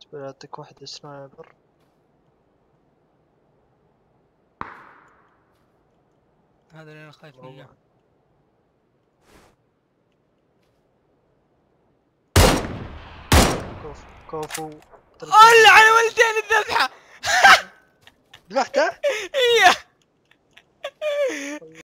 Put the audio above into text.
يعطيك واحد سنايبر. هذا اللي انا خايف منه. كوفو الله على ولدين الذبحة. ذبحته؟ ايه